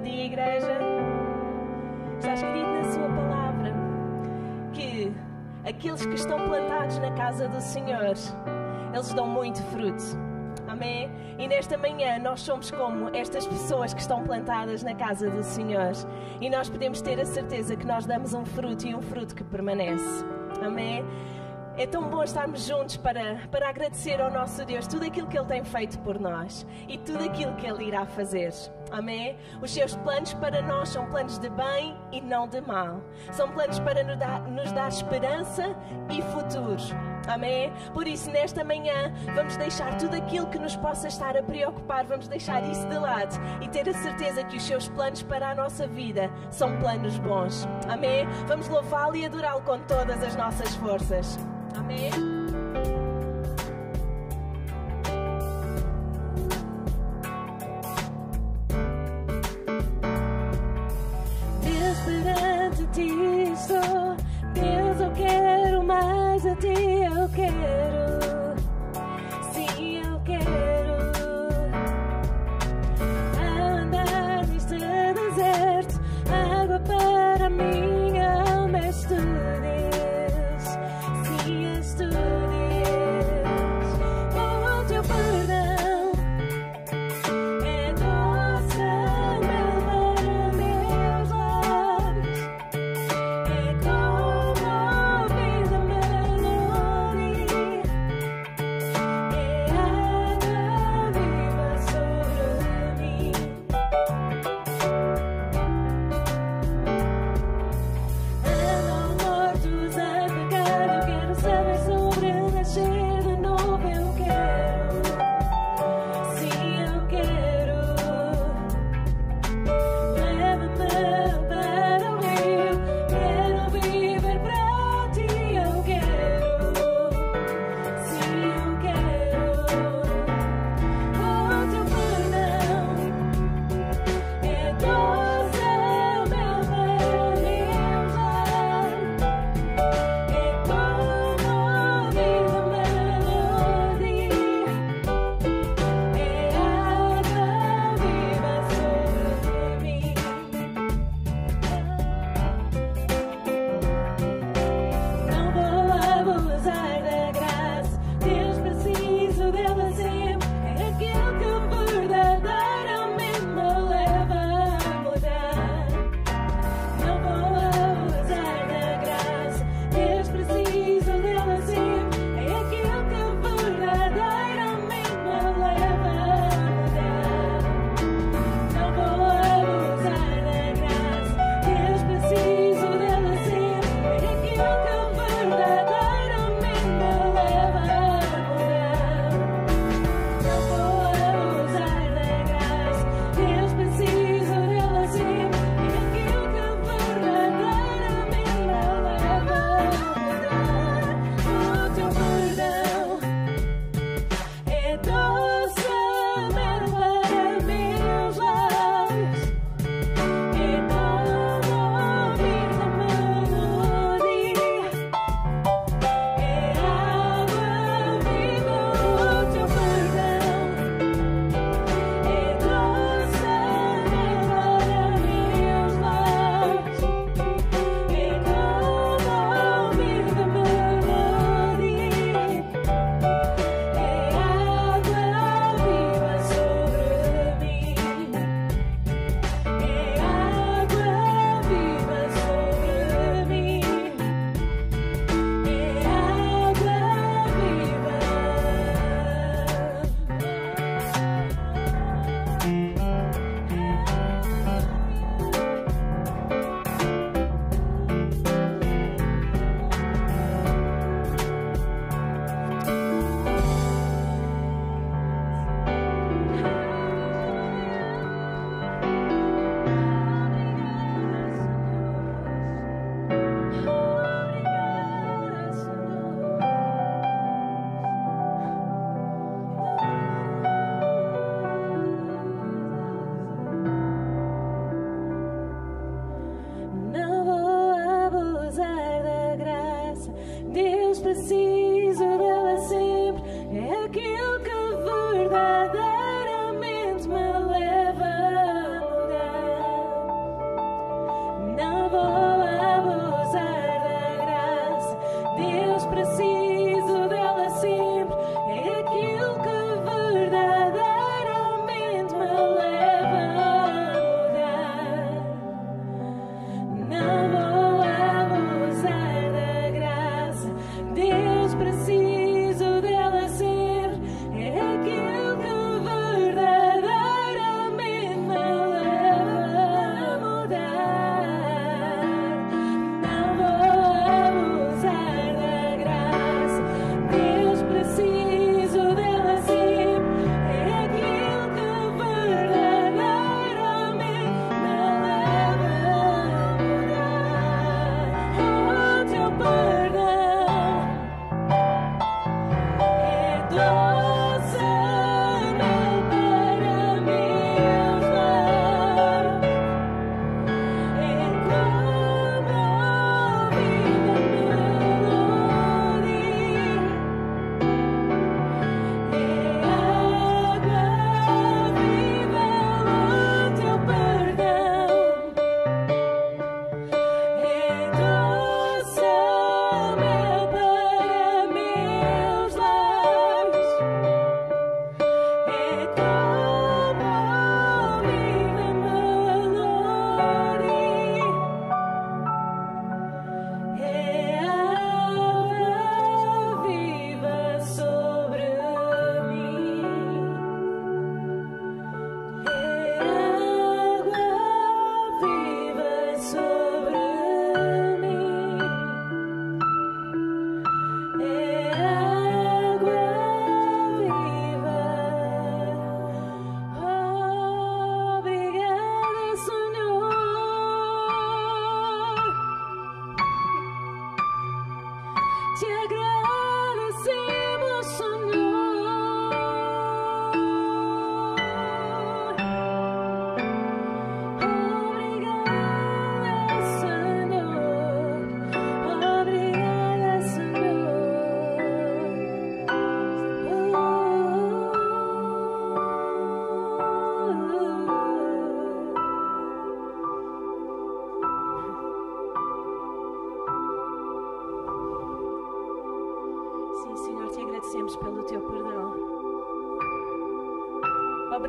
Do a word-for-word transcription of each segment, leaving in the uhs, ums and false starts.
dia, igreja. Está escrito na sua palavra que aqueles que estão plantados na casa do Senhor, eles dão muito fruto. Amém? E nesta manhã nós somos como estas pessoas que estão plantadas na casa do Senhor. E nós podemos ter a certeza que nós damos um fruto e um fruto que permanece. Amém? É tão bom estarmos juntos para, para agradecer ao nosso Deus tudo aquilo que Ele tem feito por nós e tudo aquilo que Ele irá fazer. Amém? Os seus planos para nós são planos de bem e não de mal. São planos para nos dar, nos dar esperança e futuro. Amém? Por isso, nesta manhã, vamos deixar tudo aquilo que nos possa estar a preocupar, vamos deixar isso de lado e ter a certeza que os seus planos para a nossa vida são planos bons. Amém? Vamos louvá-lo e adorá-lo com todas as nossas forças. Amém? Deus, perante ti estou. Deus, eu quero mais a ti, eu quero. Sim, eu quero. Andar neste deserto, água para minha alma, és tu, Deus. Sim, és tu, Deus. O teu perdão é doce mel para meus lábios. É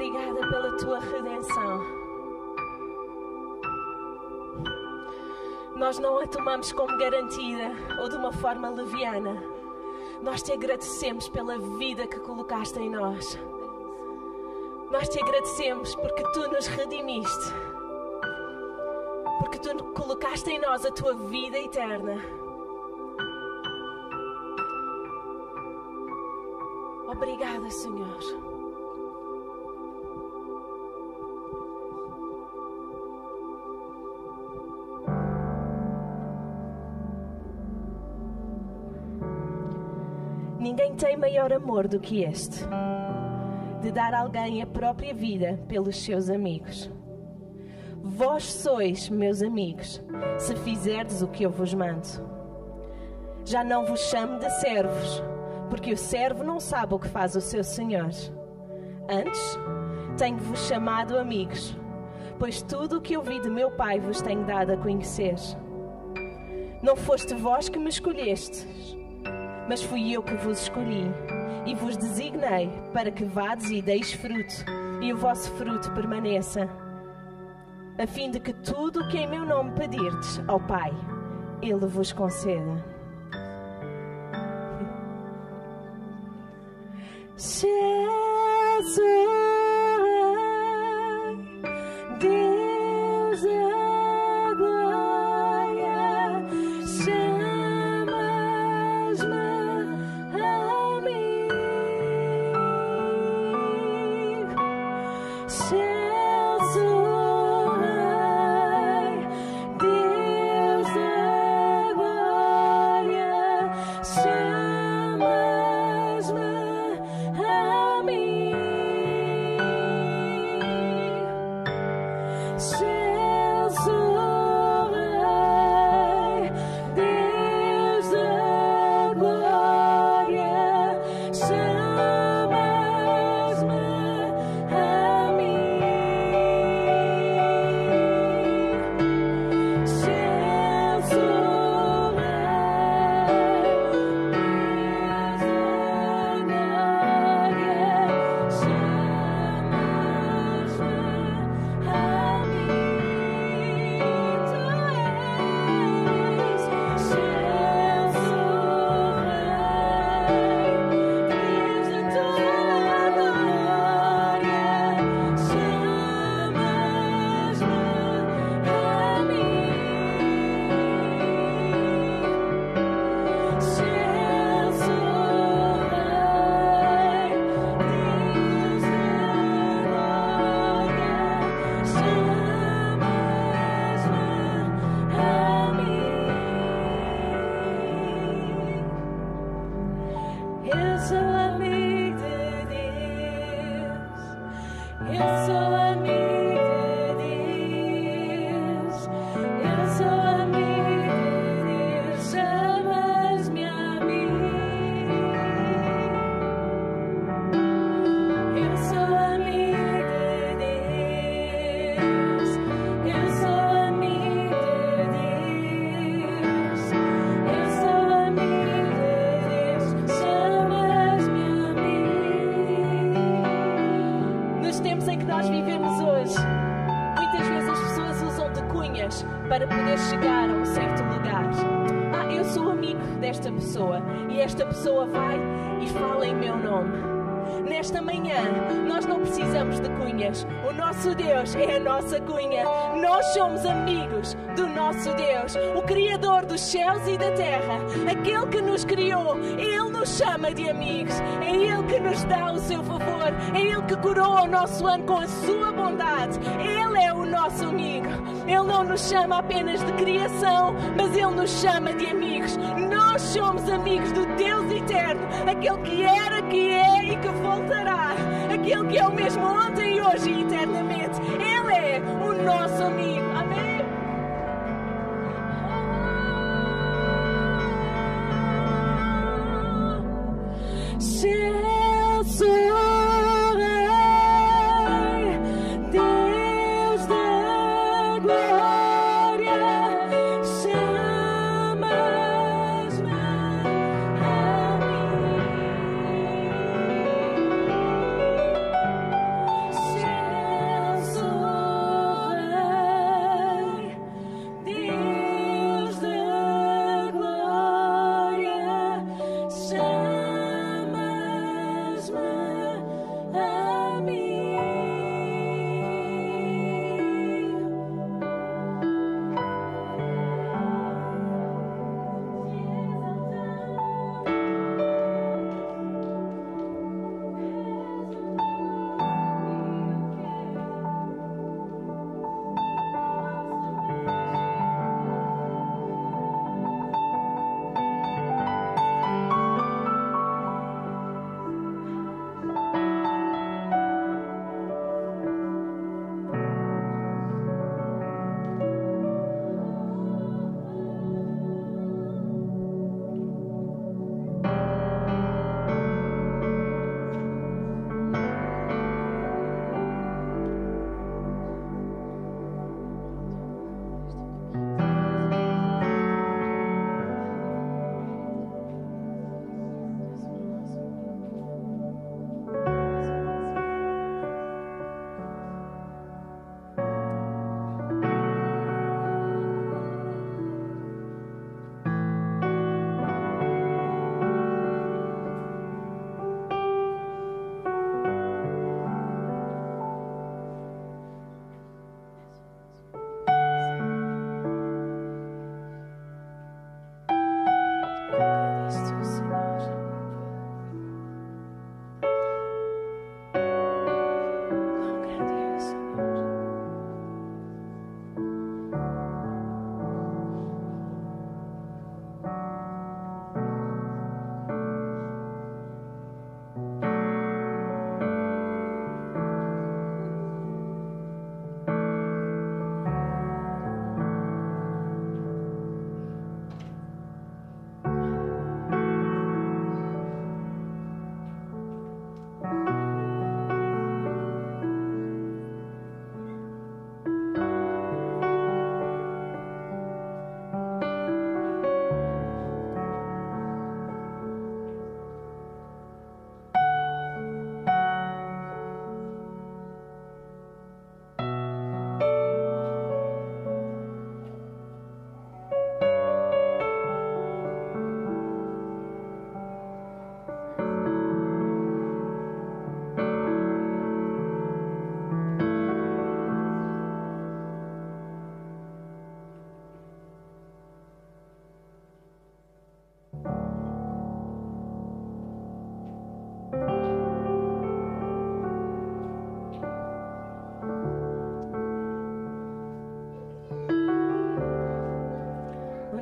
Obrigada pela tua redenção. Nós não a tomamos como garantida ou de uma forma leviana. Nós te agradecemos pela vida que colocaste em nós. Nós te agradecemos porque tu nos redimiste. Porque tu colocaste em nós a tua vida eterna. Obrigada, Senhor. Ninguém tem maior amor do que este, de dar a alguém a própria vida pelos seus amigos. Vós sois meus amigos, se fizerdes o que eu vos mando. Já não vos chamo de servos, porque o servo não sabe o que faz o seu senhor. Antes, tenho-vos chamado amigos, pois tudo o que ouvi de meu Pai vos tenho dado a conhecer. Não foste vós que me escolhestes, mas fui eu que vos escolhi e vos designei para que vades e deis fruto, e o vosso fruto permaneça, a fim de que tudo o que em meu nome pedirdes ao Pai, Ele vos conceda. Jesus, Deus da glória, chamas-me a mim. Jesus, Deus da glória, chamas-me a mim. Jesus, Deus da glória, chamas-me a mim. Jesus, eu sou amigo de Deus, eu sou amigo de Deus, eu sou amigo de Deus, chamas-me a mim. Eu sou amigo de Deus, eu sou amigo de Deus, eu sou amigo de Deus, chamas-me a mim. Nos tempos em que nós vivemos hoje, muitas vezes as pessoas usam de cunhas para poder chegar a um certo lugar. Ah, eu sou amigo desta pessoa e esta pessoa vai e fala em meu nome. Nesta manhã, nós não precisamos de cunhas. O nosso Deus é a nossa cunha. Nós somos amigos do nosso Deus, o Criador dos céus e da terra, aquele que nos criou. Ele nos chama de amigos. É Ele que nos dá o seu favor. É Ele que curou o nosso ano com a sua bondade. Ele é o nosso amigo. Ele não nos chama apenas de criação, mas Ele nos chama de amigos. Nós somos amigos do Deus eterno, aquele que era, que é e que voltará, aquele que é o mesmo ontem, hoje e eternamente. Ele é o nosso amigo. Amém? Jesus, Deus da glória, chamas-me a mim.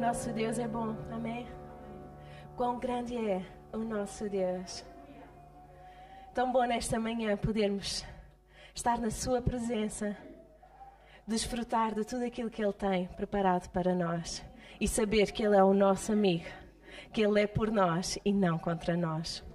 nosso Deus é bom, amém? Quão grande é o nosso Deus. Tão bom nesta manhã podermos estar na sua presença, desfrutar de tudo aquilo que Ele tem preparado para nós e saber que Ele é o nosso amigo, que Ele é por nós e não contra nós.